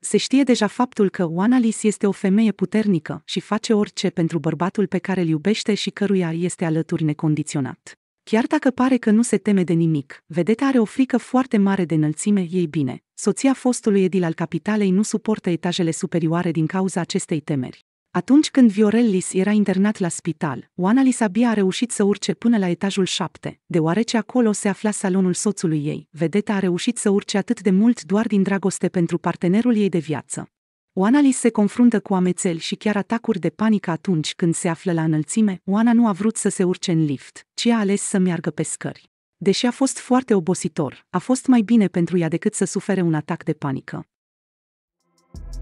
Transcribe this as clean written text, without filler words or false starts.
Se știe deja faptul că Oanalis este o femeie puternică și face orice pentru bărbatul pe care îl iubește și căruia este alături necondiționat. Chiar dacă pare că nu se teme de nimic, vedeta are o frică foarte mare de înălțime, ei bine. Soția fostului edil al capitalei nu suportă etajele superioare din cauza acestei temeri. Atunci când Viorellis era internat la spital, Oanalis abia a reușit să urce până la etajul 7, deoarece acolo se afla salonul soțului ei. Vedeta a reușit să urce atât de mult doar din dragoste pentru partenerul ei de viață. Oanalis se confruntă cu amețeli și chiar atacuri de panică atunci când se află la înălțime. Oana nu a vrut să se urce în lift, ci a ales să meargă pe scări. Deși a fost foarte obositor, a fost mai bine pentru ea decât să sufere un atac de panică.